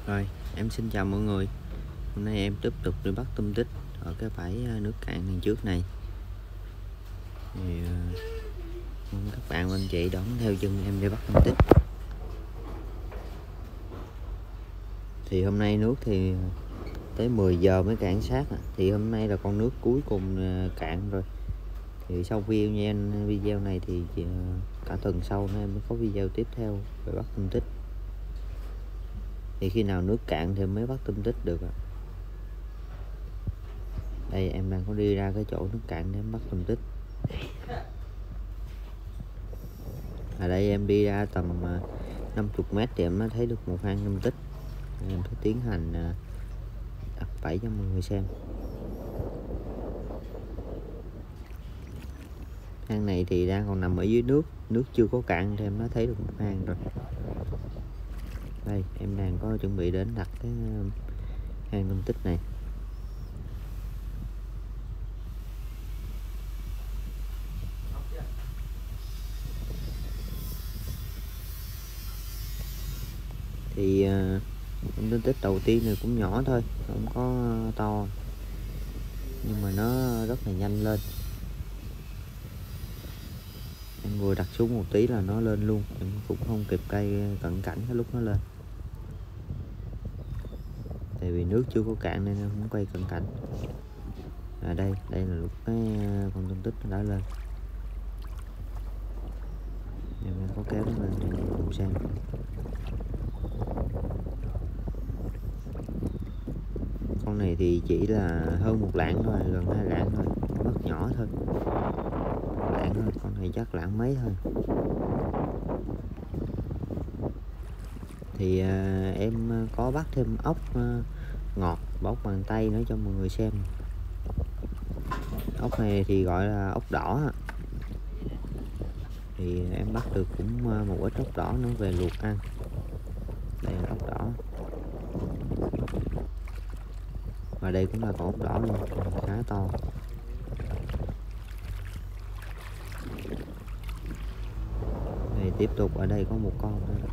Rồi, em xin chào mọi người. Hôm nay em tiếp tục đi bắt tôm tích ở cái bãi nước cạn đằng trước này. Thì các bạn và anh chị đón theo chân em đi bắt tôm tích. Thì hôm nay nước thì tới 10 giờ mới cạn sát. Thì hôm nay là con nước cuối cùng cạn rồi. Thì sau video này thì cả tuần sau nữa em mới có video tiếp theo về bắt tôm tích. Thì khi nào nước cạn thì mới bắt tôm tích được ạ. Đây em đang có đi ra cái chỗ nước cạn để em bắt tôm tích. Ở đây em đi ra tầm 50 m thì em mới thấy được một hang tôm tích. Em sẽ tiến hành đặt bẫy cho mọi người xem. Hang này thì đang còn nằm ở dưới nước chưa có cạn thì em đã thấy được một hang rồi. Đây em đang có chuẩn bị đến đặt cái hang tôm tích này. Thì con tôm tích đầu tiên này cũng nhỏ thôi, không có to, nhưng mà nó rất là nhanh lên. Em vừa đặt xuống một tí là nó lên luôn, em cũng không kịp cây cận cảnh cái lúc nó lên. Tại vì nước chưa có cạn nên em không quay cận cảnh. Đây là lúc cái con tôm tích nó đã lên. Em có kéo nó lên cho mọi người cùng xem. Con này thì chỉ là hơn một lạng thôi, gần 2 lạng thôi, rất nhỏ thôi, lạng thôi. Con này chắc lạng mấy thôi. Thì em có bắt thêm ốc ngọt bóc bằng tay nữa cho mọi người xem. Ốc này thì gọi là ốc đỏ. Thì em bắt được cũng một ít ốc đỏ nó về luộc ăn. Đây là ốc đỏ, và đây cũng là con ốc đỏ luôn, khá to. Đây tiếp tục ở đây có một con nữa.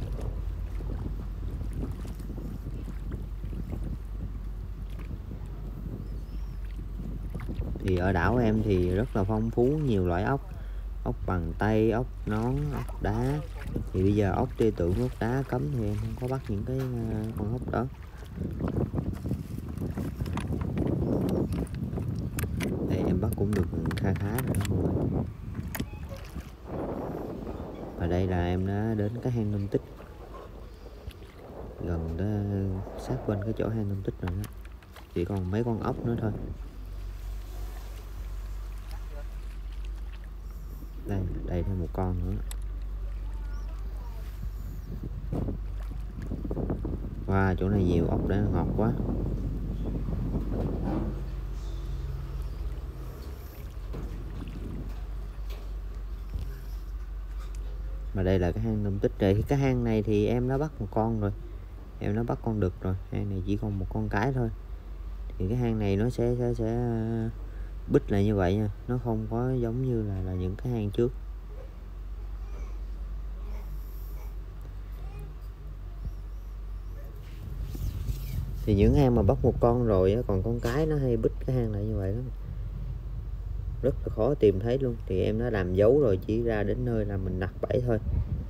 Thì ở đảo em thì rất là phong phú, nhiều loại ốc. Ốc bằng tay, ốc nón, ốc đá. Thì bây giờ ốc tia tượng, ốc đá cấm thì em không có bắt những cái con ốc đó. Đây em bắt cũng được khá rồi đó mọi người. Và đây là em đã đến cái hang tôm tích, gần đó, sát bên cái chỗ hang tôm tích rồi đó. Chỉ còn mấy con ốc nữa thôi. Đây thêm một con nữa. Wow, chỗ này nhiều ốc đã ngọt quá. Mà đây là cái hang tôm tích rồi. Cái hang này thì em đã bắt một con rồi, em đã bắt con đực rồi. Hang này chỉ còn một con cái thôi. Thì cái hang này nó sẽ bít lại như vậy nha, nó không có giống như là những cái hang trước. Thì những hang mà bắt một con rồi còn con cái nó hay bít cái hang lại như vậy lắm, rất là khó tìm thấy luôn. Thì em đã làm dấu rồi, chỉ ra đến nơi là mình đặt bẫy thôi.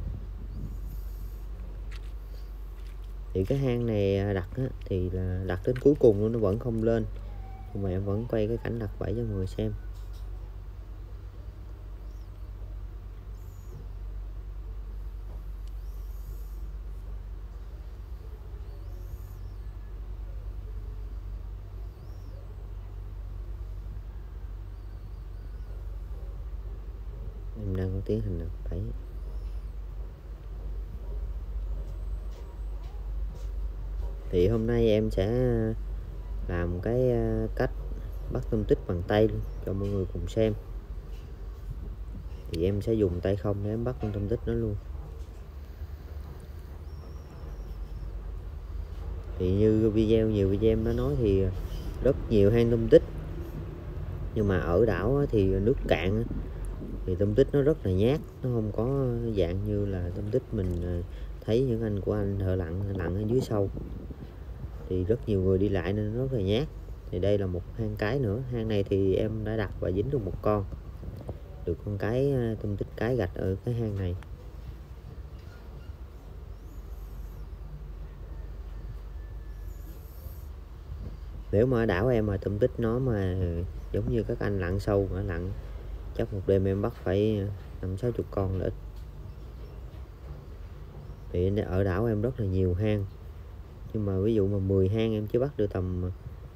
Thì cái hang này đặt thì là đặt đến cuối cùng luôn, nó vẫn không lên, nhưng mà em vẫn quay cái cảnh đặt bẫy cho mọi người xem. Em đang có tiến hành đặt bẫy. Thì hôm nay em sẽ làm cái cách bắt tôm tích bằng tay luôn cho mọi người cùng xem. Thì em sẽ dùng tay không để em bắt con tôm tích nó luôn. Thì như nhiều video em đã nói thì rất nhiều hang tôm tích, nhưng mà ở đảo thì nước cạn thì tôm tích nó rất là nhát, nó không có dạng như là tôm tích mình thấy những anh của anh thợ lặn ở dưới sâu. thì rất nhiều người đi lại nên nó rất là nhát. Thì đây là một hang cái nữa. Hang này thì em đã đặt và dính được một con, được con cái tôm tích cái gạch ở cái hang này. Nếu mà ở đảo em mà tôm tích nó mà giống như các anh lặn sâu mà lặn, chắc một đêm em bắt phải 50-60 con là ít. Thì ở đảo em rất là nhiều hang, nhưng mà ví dụ mà 10 hang em chỉ bắt được tầm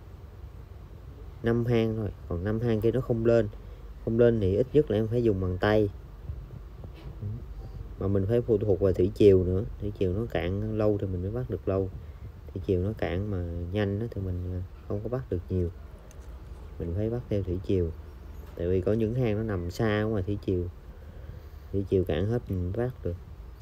5 hang thôi, còn 5 hang kia nó không lên thì ít nhất là em phải dùng bằng tay, mà mình phải phụ thuộc vào thủy triều nữa. Thủy triều nó cạn lâu thì mình mới bắt được lâu, thủy triều nó cạn mà nhanh thì mình không có bắt được nhiều, mình phải bắt theo thủy triều. Tại vì có những hang nó nằm xa ngoài thủy triều cạn hết mình bắt được.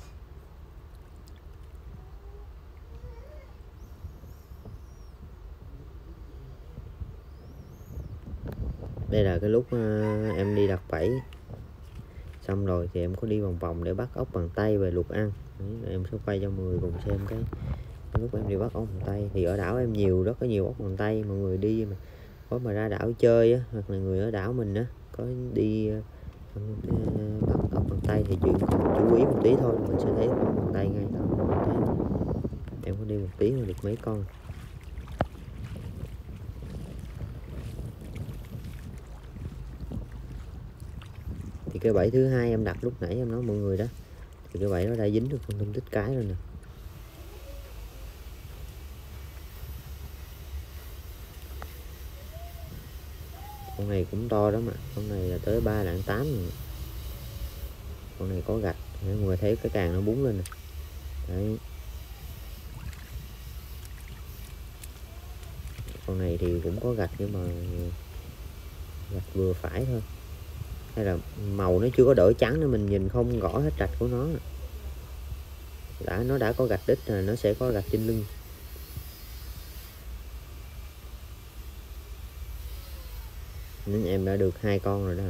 Đây là cái lúc em đi đặt bẫy xong rồi thì em có đi vòng vòng để bắt ốc bằng tay về luộc ăn. Đấy, em sẽ quay cho mọi người cùng xem cái lúc em đi bắt ốc bằng tay. Thì ở đảo em rất có nhiều ốc bằng tay, mọi người đi mà có mà ra đảo chơi á, hoặc là người ở đảo mình á có đi bắt ốc bằng tay thì chuyện còn chú ý một tí thôi mình sẽ thấy ốc bằng tay ngay. Em có đi một tí mà được mấy con. Thì cái bẫy thứ hai em đặt lúc nãy em nói mọi người đó, thì cái bẫy nó đã dính được con tôm tích cái rồi nè. Con này cũng to đó mà, con này là tới 3 lạng 8 rồi. Con này có gạch, mọi người thấy cái càng nó búng lên nè. Đấy. Con này thì cũng có gạch nhưng mà gạch vừa phải thôi, hay là màu nó chưa có đổi trắng nên mình nhìn không rõ hết gạch của nó. Nó đã có gạch đít rồi, nó sẽ có gạch trên lưng. Nên em đã được 2 con rồi đó.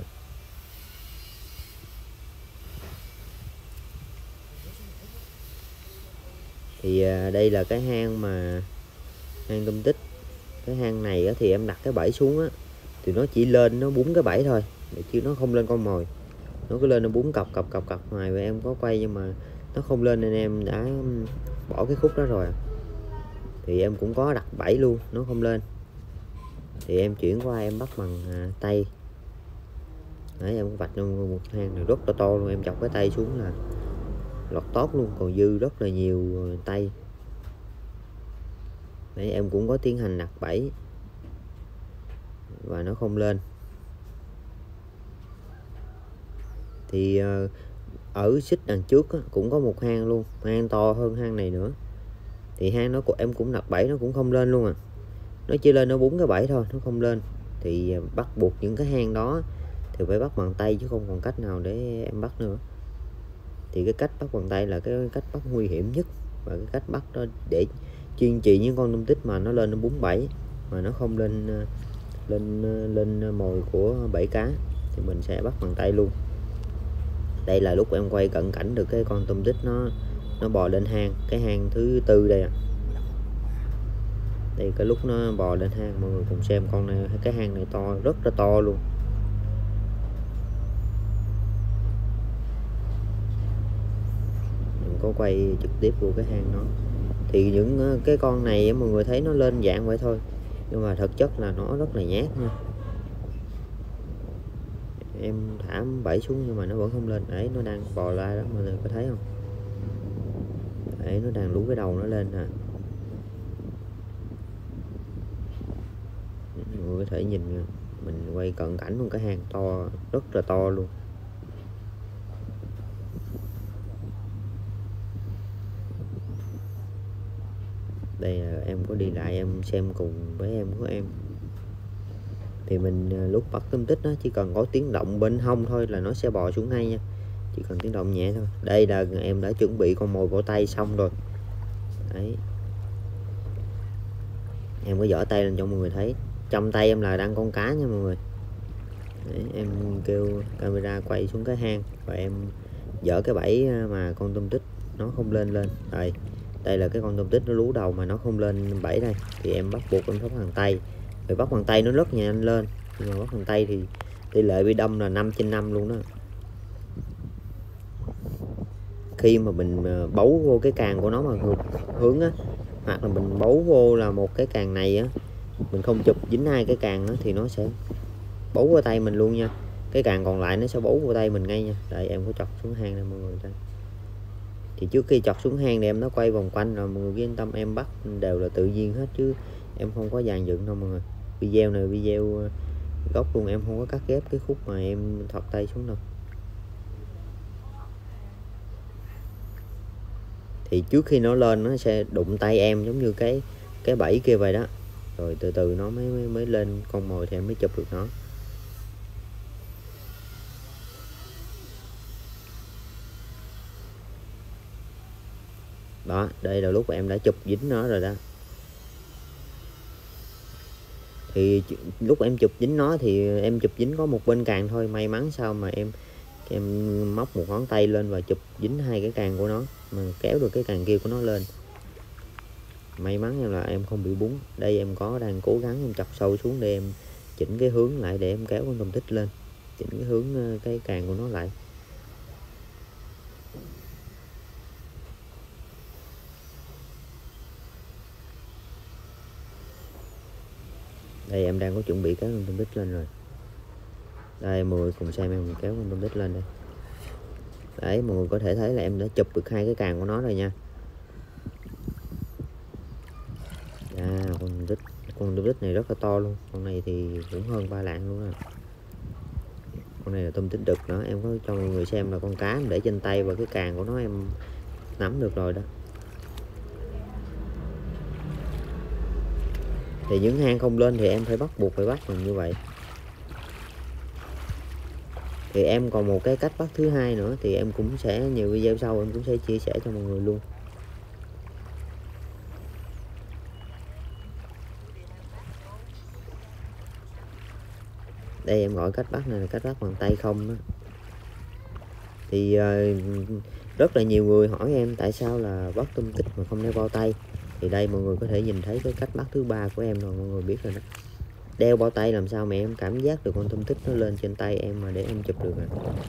Thì đây là cái hang tôm tích. Cái hang này thì em đặt cái bẫy xuống á, thì nó chỉ lên nó búng cái bẫy thôi, chứ nó không lên con mồi. Nó cứ lên nó búng cọc ngoài, và em có quay nhưng mà nó không lên nên em đã bỏ cái khúc đó rồi. Thì em cũng có đặt bẫy luôn, nó không lên thì em chuyển qua em bắt bằng tay. Đấy, em vạch một hang này rất là to luôn, em chọc cái tay xuống là lọt tót luôn, còn dư rất là nhiều tay. Đấy, em cũng có tiến hành đặt bẫy và nó không lên. Thì ở xích đằng trước cũng có một hang luôn, hang to hơn hang này nữa. Thì hang nó của em cũng đặt bẫy nó cũng không lên luôn à, nó chỉ lên nó búng cái bẫy thôi, nó không lên. Thì bắt buộc những cái hang đó thì phải bắt bằng tay chứ không còn cách nào để em bắt nữa. Thì cái cách bắt bằng tay là cái cách bắt nguy hiểm nhất, và cái cách bắt đó để chuyên trị những con tôm tích mà nó lên nó búng bẫy mà nó không lên mồi của bẫy cá thì mình sẽ bắt bằng tay luôn. Đây là lúc em quay cận cảnh được cái con tôm tích nó bò lên hang, cái hang thứ tư đây. Đây cái lúc nó bò lên hang, mọi người cùng xem con này, cái hang này to, rất là to luôn. Mình có quay trực tiếp vô cái hang nó. Thì những cái con này mọi người thấy nó lên dạng vậy thôi, nhưng mà thực chất là nó rất là nhát nha. Em thả bẫy xuống nhưng mà nó vẫn không lên. Đấy, nó đang bò la đó, mọi người có thấy không? Đấy, nó đang lú cái đầu nó lên nè. Mọi người có thể nhìn mình quay cận cảnh luôn, cái hang to, rất là to luôn. Đây là em có đi lại em xem cùng với em của em. Thì mình lúc bắt tôm tích nó chỉ cần có tiếng động bên hông thôi là nó sẽ bò xuống ngay nha, chỉ cần tiếng động nhẹ thôi. Đây là em đã chuẩn bị con mồi vào tay xong rồi. Đấy, em có giở tay lên cho mọi người thấy, trong tay em là đang con cá nha mọi người. Đấy, em kêu camera quay xuống cái hang và em dở cái bẫy mà con tôm tích nó không lên rồi. Đây là cái con tôm tích nó lú đầu mà nó không lên bẫy đây, thì em bắt buộc em bắt bằng tay. Rồi bắt bằng tay nó rất nhanh lên, nhưng mà bắt bằng tay thì tỷ lệ bị đâm là 5/5 luôn đó. Khi mà mình bấu vô cái càng của nó mà ngược hướng á, hoặc là mình bấu vô là một cái càng này á, mình không chụp dính hai cái càng á, thì nó sẽ bấu vào tay mình luôn nha. Cái càng còn lại nó sẽ bấu vào tay mình ngay nha. Đây em có chọt xuống hang đây mọi người đây. Thì trước khi chọt xuống hang thì em nó quay vòng quanh rồi, mọi người yên tâm, em bắt đều là tự nhiên hết chứ em không có dàn dựng đâu mọi người. Video này video gốc luôn, em không có cắt ghép cái khúc mà em thọt tay xuống đâu. Thì trước khi nó lên nó sẽ đụng tay em giống như cái bẫy kia vậy đó, rồi từ từ nó mới lên con mồi thì em mới chụp được nó. Đó, đây là lúc em đã chụp dính nó rồi đó. Thì lúc em chụp dính nó thì em chụp dính có một bên càng thôi, may mắn sao mà em móc một ngón tay lên và chụp dính hai cái càng của nó, mà kéo được cái càng kia của nó lên. May mắn em là em không bị búng. Đây em đang cố gắng em chọc sâu xuống để em chỉnh cái hướng lại để em kéo con tôm tích lên, chỉnh cái hướng cái càng của nó lại. Đây em đang có chuẩn bị kéo con tôm tích lên rồi. Đây mọi người cùng xem em kéo con tôm tích lên đây. Đấy, mọi người có thể thấy là em đã chụp được hai cái càng của nó rồi nha. Con tôm tích này rất là to luôn. Con này thì cũng hơn 3 lạng luôn á. Con này là tôm tích đực đó. Em có cho mọi người xem là con cá em để trên tay và cái càng của nó em nắm được rồi đó. Thì những hang không lên thì em phải bắt buộc phải bắt bằng như vậy. Thì em còn một cái cách bắt thứ hai nữa, thì em cũng sẽ nhiều video sau em cũng sẽ chia sẻ cho mọi người luôn. Đây em gọi cách bắt này là cách bắt bằng tay không đó. Thì rất là nhiều người hỏi em tại sao là bắt tôm tích mà không đeo bao tay. Thì đây mọi người có thể nhìn thấy cái cách bắt thứ ba của em rồi, mọi người biết rồi đó. Đeo bao tay làm sao mà em cảm giác được con tôm tích nó lên trên tay em mà để em chụp được.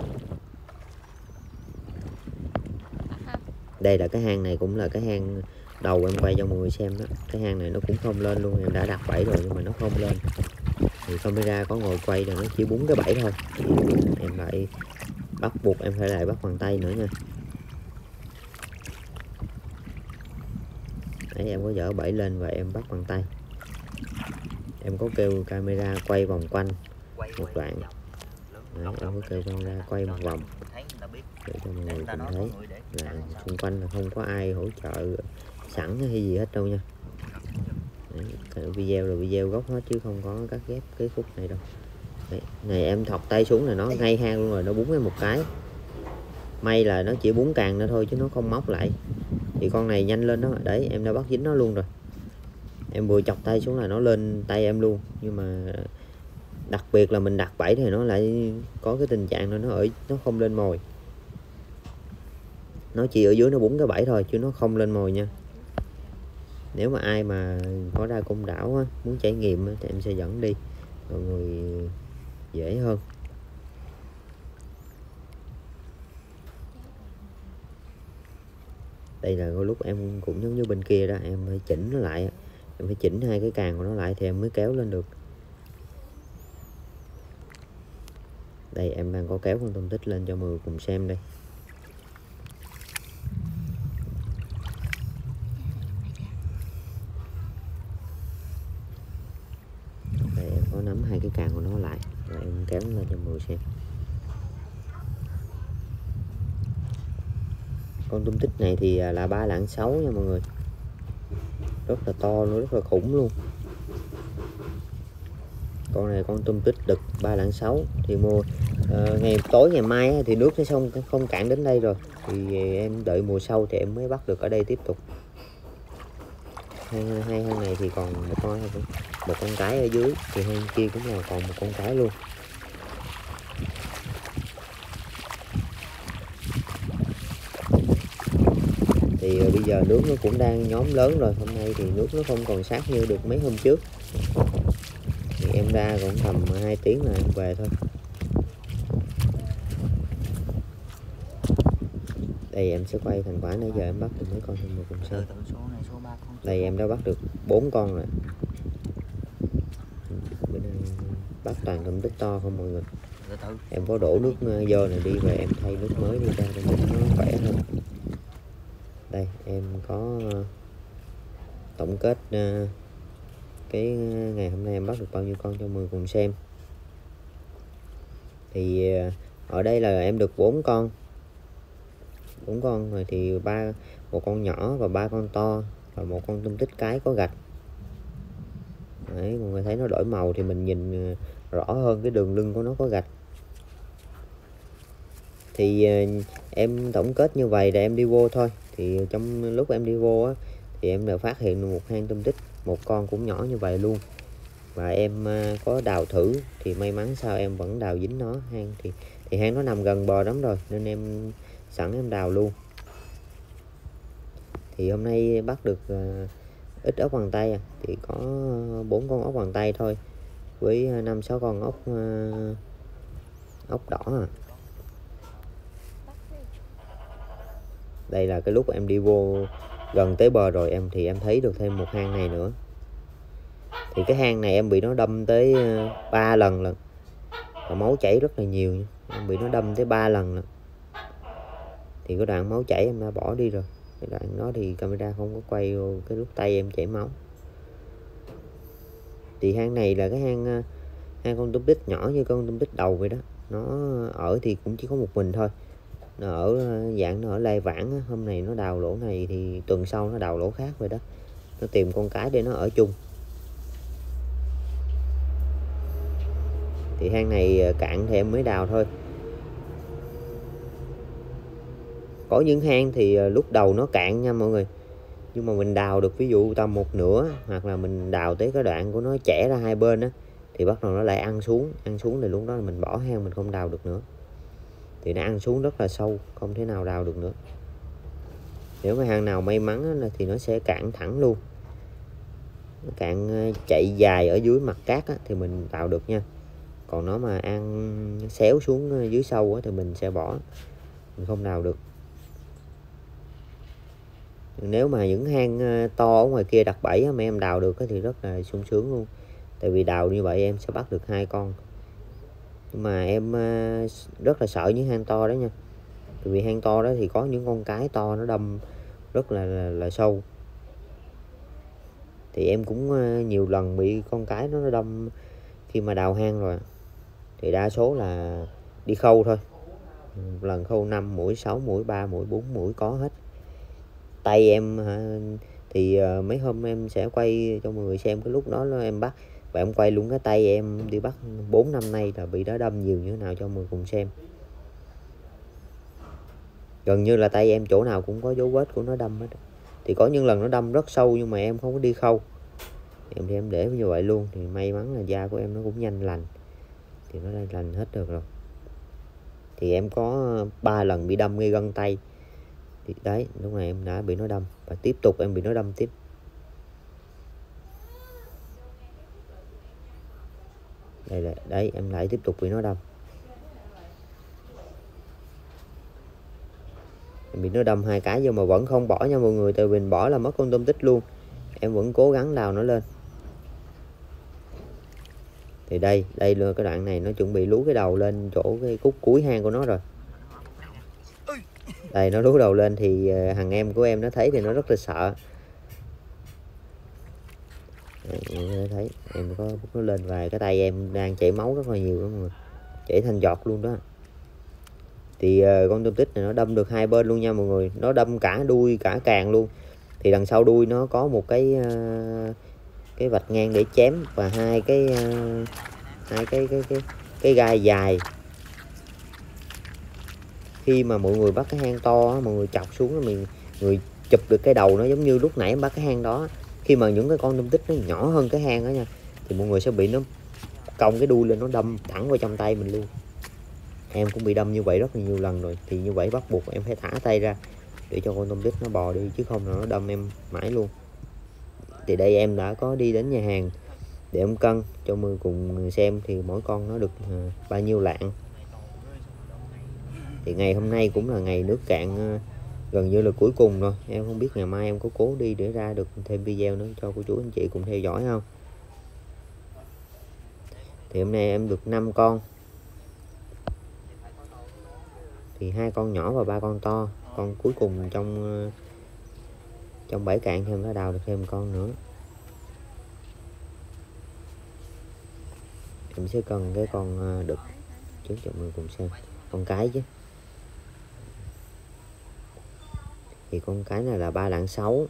Đây là cái hang này cũng là cái hang đầu em quay cho mọi người xem đó. Cái hang này nó cũng không lên luôn, em đã đặt bẫy rồi nhưng mà nó không lên. Thì camera có ngồi quay là nó chỉ búng cái bẫy thôi. Thì em lại bắt buộc em phải lại bắt bằng tay nữa nha. Đấy, em có dỡ bẫy lên và em bắt bằng tay. Em có kêu camera quay vòng quanh một đoạn. Đấy, em có kêu camera quay một vòng để cho mọi người cùng thấy là xung quanh là không có ai hỗ trợ sẵn hay gì hết đâu nha. Đấy, video là video gốc hết chứ không có cắt ghép cái khúc này đâu. Đấy, này em thọc tay xuống là nó ngay hang luôn rồi, nó búng em một cái. May là nó chỉ búng càng nữa thôi chứ nó không móc lại. Thì con này nhanh lên đó. Đấy, em đã bắt dính nó luôn rồi. Em vừa chọc tay xuống là nó lên tay em luôn. Nhưng mà đặc biệt là mình đặt bẫy thì nó lại có cái tình trạng nó không lên mồi. Nó chỉ ở dưới nó búng cái bẫy thôi chứ nó không lên mồi nha. Nếu mà ai mà có ra Côn Đảo á, muốn trải nghiệm á, thì em sẽ dẫn đi, mọi người dễ hơn. Đây là lúc em cũng giống như bên kia đó, em phải chỉnh nó lại, em phải chỉnh hai cái càng của nó lại thì em mới kéo lên được. Đây em đang có kéo con tôm tích lên cho mọi người cùng xem đây. Đây em có nắm hai cái càng của nó lại và em kéo nó lên cho mọi người xem. Con tôm tích này thì là 3 lạng 6 nha mọi người. Rất là to luôn, rất là khủng luôn. Con này con tôm tích đực 3 lạng 6 thì mua ngày tối ngày mai thì nước nó không cạn đến đây rồi, thì em đợi mùa sau thì em mới bắt được ở đây tiếp tục. Hai hang này thì còn một con cái ở dưới, thì hang kia cũng là còn một con cái luôn. Thì bây giờ nước nó cũng đang nhóm lớn rồi. Hôm nay thì nước nó không còn sát như được mấy hôm trước. Thì em ra cũng tầm 2 tiếng là em về thôi. Đây em sẽ quay thành quả nãy giờ em bắt được mấy con thêm một cùng sơn. Đây em đã bắt được 4 con rồi. Bữa nay bắt toàn tôm tích to không mọi người. Em có đổ nước vô này đi về em thay nước mới đi ra cho nó khỏe hơn. Đây em có tổng kết cái ngày hôm nay em bắt được bao nhiêu con cho mọi người cùng xem. Thì ở đây là em được 4 con rồi, thì một con nhỏ và 3 con to và một con tôm tích cái có gạch. Đấy, mọi người thấy nó đổi màu thì mình nhìn rõ hơn cái đường lưng của nó có gạch. Thì em tổng kết như vậy là em đi vô thôi. Thì trong lúc em đi vô á, thì em đã phát hiện được một hang tôm tích, một con cũng nhỏ như vậy luôn. Và em có đào thử thì may mắn sao em vẫn đào dính nó. Hang thì hang nó nằm gần bờ lắm rồi nên em sẵn em đào luôn. Thì hôm nay bắt được ít ốc hoàng tây thì có 4 con ốc hoàng tây thôi với 5-6 con ốc đỏ Đây là cái lúc em đi vô gần tới bờ rồi thì em thấy được thêm một hang này nữa. Thì cái hang này em bị nó đâm tới 3 lần lận. Và máu chảy rất là nhiều nha. Em bị nó đâm tới 3 lần lận. Thì cái đoạn máu chảy em đã bỏ đi rồi. Cái đoạn đó thì camera không có quay vô cái lúc tay em chảy máu. Thì hang này là cái hang con tôm tích nhỏ như con tôm tích đầu vậy đó. Nó ở thì cũng chỉ có một mình thôi. Nó ở dạng nó ở lai vãng. Hôm nay nó đào lỗ này thì tuần sau nó đào lỗ khác vậy đó. Nó tìm con cái để nó ở chung. Thì hang này cạn thì em mới đào thôi. Có những hang thì lúc đầu nó cạn nha mọi người, nhưng mà mình đào được ví dụ tầm một nửa, hoặc là mình đào tới cái đoạn của nó chẻ ra hai bên á, thì bắt đầu nó lại ăn xuống thì lúc đó là mình bỏ hang, mình không đào được nữa. Thì nó ăn xuống rất là sâu, không thể nào đào được nữa. Nếu mà hang nào may mắn á, thì nó sẽ cạn thẳng luôn. Nó cạn chạy dài ở dưới mặt cát á, thì mình đào được nha. Còn nó mà ăn xéo xuống dưới sâu á, thì mình sẽ bỏ, mình không đào được. Nếu mà những hang to ở ngoài kia đặt bẫy mà em đào được thì rất là sung sướng luôn. Tại vì đào như vậy em sẽ bắt được 2 con. Nhưng mà em rất là sợ những hang to đó nha. Tại vì hang to đó thì có những con cái to nó đâm rất là sâu. Thì em cũng nhiều lần bị con cái nó đâm khi mà đào hang rồi. Thì đa số là đi khâu thôi. Một lần khâu 5 mũi, 6 mũi, 3 mũi, 4 mũi có hết. Tay em thì mấy hôm em sẽ quay cho mọi người xem cái lúc đó em bắt. Và em quay luôn cái tay em đi bắt 4 năm nay là bị nó đâm nhiều như thế nào cho mọi người cùng xem. Gần như là tay em chỗ nào cũng có dấu vết của nó đâm hết. Thì có những lần nó đâm rất sâu nhưng mà em không có đi khâu. Em để như vậy luôn. Thì may mắn là da của em nó cũng nhanh lành. Thì nó lành hết được rồi. Thì em có 3 lần bị đâm ngay gân tay. Thì đấy, lúc này em đã bị nó đâm. Và tiếp tục em bị nó đâm tiếp. Đấy, em lại tiếp tục bị nó đâm. Em bị nó đâm 2 cái nhưng mà vẫn không bỏ nha mọi người. Tại vì mình bỏ là mất con tôm tích luôn. Em vẫn cố gắng đào nó lên. Thì đây là cái đoạn này nó chuẩn bị lú cái đầu lên chỗ cái khúc cuối hang của nó rồi. Đây nó lú đầu lên thì thằng em của em nó thấy thì nó rất là sợ. Đây, thấy em có bút nó lên và cái tay em đang chảy máu rất là nhiều đó mọi người. Chảy thành giọt luôn đó. Thì con tôm tích này nó đâm được 2 bên luôn nha mọi người. Nó đâm cả đuôi cả càng luôn. Thì đằng sau đuôi nó có một cái vạch ngang để chém. Và hai cái gai dài. Khi mà mọi người bắt cái hang to mọi người chọc xuống người chụp được cái đầu nó, giống như lúc nãy em bắt cái hang đó. Khi mà những cái con tôm tích nó nhỏ hơn cái hang đó nha, thì mọi người sẽ bị nó cong cái đuôi lên, nó đâm thẳng vào trong tay mình luôn. Em cũng bị đâm như vậy rất là nhiều lần rồi. Thì như vậy bắt buộc em phải thả tay ra để cho con tôm tích nó bò đi, chứ không là nó đâm em mãi luôn. Thì đây em đã có đi đến nhà hàng để em cân cho mọi người cùng xem thì mỗi con nó được bao nhiêu lạng. Thì ngày hôm nay cũng là ngày nước cạn gần như là cuối cùng rồi. Em không biết ngày mai em có cố đi để ra được thêm video nữa cho cô chú anh chị cùng theo dõi không. Thì hôm nay em được 5 con, thì 2 con nhỏ và 3 con to. Con cuối cùng trong bãi cạn thì em đã đào được thêm con nữa. Em sẽ cần cái con đực trước cho mọi người cùng xem. Con cái chứ. Thì con cái này là 3 lạng 6.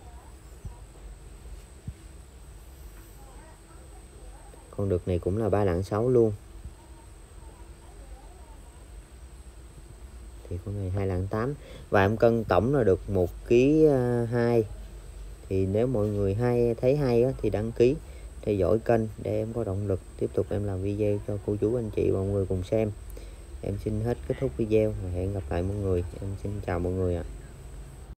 Con đực này cũng là 3 lạng 6 luôn. Thì con này 2 lạng 8. Và em cân tổng là được 1 kg 2. Thì nếu mọi người thấy hay thì đăng ký theo dõi kênh để em có động lực tiếp tục em làm video cho cô chú anh chị và mọi người cùng xem. Em xin hết kết thúc video và hẹn gặp lại mọi người. Em xin chào mọi người ạ.